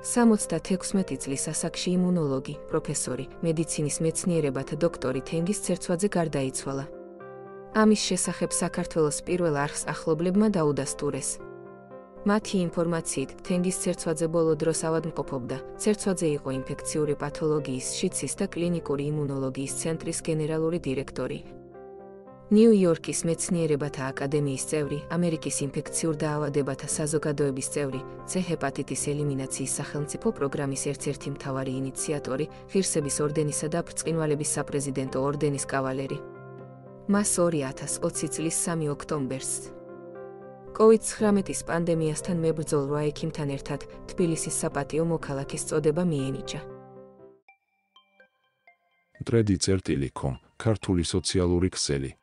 76 წლის ასაკში იმუნოლოგი, პროფესორი, მედიცინის მეცნიერებათა დოქტორი თენგიზ ცერცვაძე გარდაიცვალა. ამის შესახებ საქართველოს პირველ არხს ახლობლებმა დაუდასტურეს. მათი ინფორმაციით, თენგიზ ცერცვაძე ბოლო დროს ავადმყოფობდა. ცერცვაძე იყო ინფექციური პათოლოგიის შიცის და კლინიკური იმუნოლოგიის ცენტრის გენერალური დირექტორი. ნიუ-იორკის მეცნიერებათა აკადემიის წევრი, ამერიკის ინფექციურ დაავადებათა საზოგადოების წევრი, C ჰეპატიტის ელიმინაციის სახელმწიფო პროგრამის ერთ-ერთი მთავარი ინიციატორი, ღირსების ორდენისა და ბრწყინვალების საპრეზიდენტო ორდენის კავალერი. მას 2020 წლის 3 ოქტომბერს COVID-19 პანდემიასთან მებრძოლ 8 ექიმთან ერთად თბილისის საპატიო მოქალაქის წოდება მიენიჭა. Tredi.com, ქართული სოციალური ქსელი.